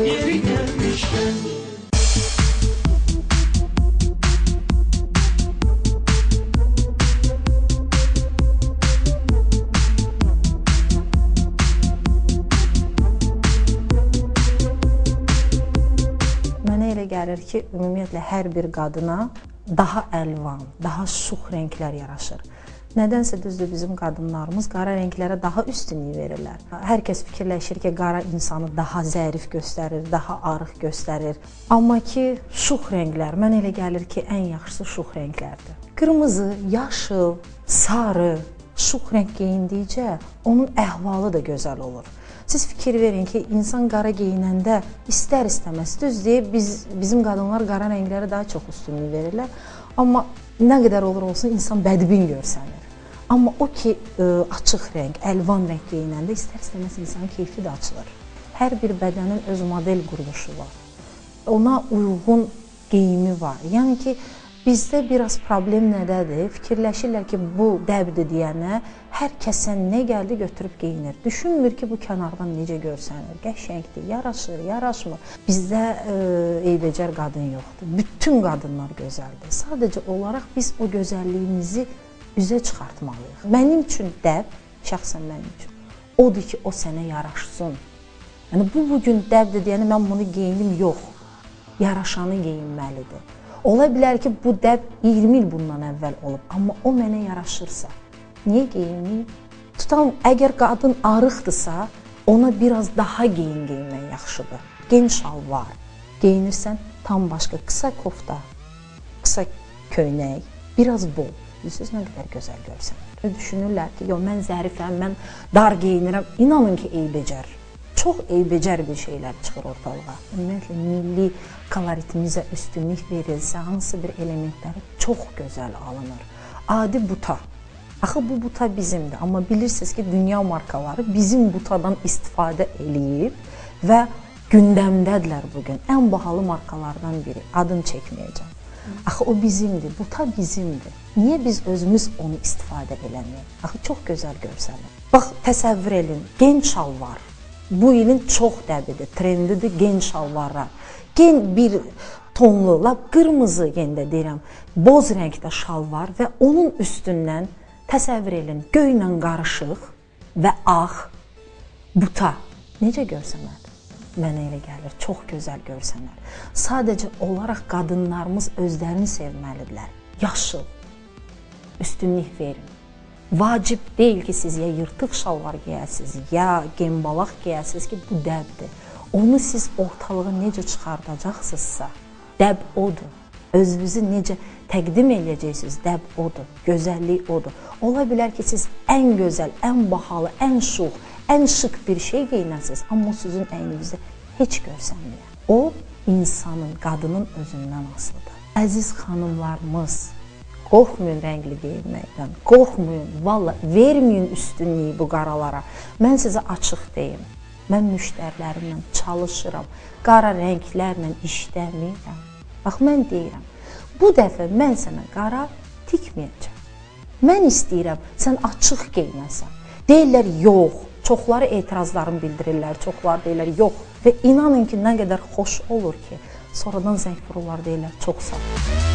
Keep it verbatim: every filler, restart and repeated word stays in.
yeri gelmişken. Mənə elə gəlir ki, ümumiyyətlə hər bir qadına daha əlvan, daha şux rənglər yaraşır. Nədənsə düzdür, bizim qadınlarımız qara rənglərə daha üstünlük verirlər. Hər kəs fikirləşir ki, qara insanı daha zərif göstərir, daha arıq göstərir. Amma ki, şux rənglər, mənə elə gəlir ki, ən yaxşısı şux rənglərdir. Qırmızı, yaşıl, sarı, şux rəng geyindikcə onun əhvalı da gözəl olur. Siz fikir verin ki, insan qara geyinəndə istər-istəməz, düzdür, biz, bizim qadınlar qara rənglərə daha çox üstünlük verirlər. Amma nə qədər olur olsun, insan bədbin görsənir. Amma o ki, açıq rəng, əlvan rəng geyinəndə istər-istəməz insanın keyfi də açılır. Hər bir bədənin öz model quruluşu var. Ona uyğun geyimi var. Yəni ki, bizdə biraz problem nədədir? Fikirləşirlər ki, bu dəbdir deyənə hər kəsən nə gəldi götürüb geyinir. Düşünmür ki, bu kənardan necə görsənir, qəşəngdir, yaraşır, yaraşmır. Bizdə e, eybəcər qadın yoxdur. Bütün qadınlar gözəldir. Sadəcə olaraq biz o gözəlliyimizi üzə çıxartmalıyıq. Mənim üçün dəb, şəxsən mənim üçün, odur ki, o sənə yaraşsın. Yəni, bu bugün dəbdir deyəni mən bunu geyinim, yox. Yaraşanı geyinməlidir. Ola bilər ki, bu dəb iyirmi il bundan əvvəl olub, amma o mənə yaraşırsa, niyə geyinməyim? Tutalım, əgər qadın arıqdırsa, ona biraz daha geyin geyinmək yaxşıdır. Gen şalvar geyinirsən, tam başqa, qısa kofta, qısa köynək, biraz bol. Bilirsiniz, nə qədər gözəl görsənir. Düşünürlər ki, yo, mən zərifəm, mən dar geyinirəm. İnanın ki, eybəcər. Çox eybəcər bir şeylər çıxır ortalığa. Ümumiyyətlə, milli koloritimizə üstünlük verilsə, hansı bir elementləri çox gözəl alınır. Adi buta. Axı, bu buta bizimdir. Amma bilirsiniz ki, dünya markaları bizim butadan istifadə eləyib və gündəmdədirlər bugün. Ən bahalı markalardan biri. Adını çəkməyəcəm. Axı, o bizimdir, buta bizimdir. Niyə biz özümüz onu istifadə eləməyik? Axı, çox gözəl görsənir. Bax, təsəvvür edin, gen şalvar. Bu ilin çox dəbidir, trendidir gen şalvarlar. Gen bir tonlu, lap qırmızı gendə deyirəm, boz rəngdə şalvar və onun üstündən təsəvvür edin, göylə qarışıq və ağ buta. Necə görsənər? Mənə elə gəlir, çox gözəl görsənər. Sadəcə olaraq qadınlarımız özlərini sevməlidirlər. Yaşıl, üstünlük verin. Vacib deyil ki, siz ya yırtıq şalvar geyəsiniz, ya gembalaq geyəsiniz ki, bu dəbdir. Onu siz ortalığa necə çıxardacaqsınızsa, dəb odur. Özünüzü necə təqdim edəcəksiniz, dəb odur. Gözəllik odur. Ola bilər ki, siz ən gözəl, ən bahalı, ən şux, ən şık bir şey geyinəsiniz, amma sizin əyninizdə heç görsənməyər. O, insanın, qadının özündən asılıdır. Əziz xanımlarımız, qorxmayın rəngli geyinməkdən, qorxmayın, valla, verməyin üstünlüyü bu qaralara. Mən sizə açıq deyim, mən müştərilərimlə çalışıram, qara rənglərlə işləmirəm. Bax, mən deyirəm, bu dəfə mən sənə qara tikməyəcəm. Mən istəyirəm, sən açıq geyinəsən. Deyirlər, yox. Çoxları etirazlarını bildirirlər, çoxları deyirlər, yox. Və inanın ki, nə qədər xoş olur ki, sonradan zəng vururlar, deyirlər, çox sağ ol.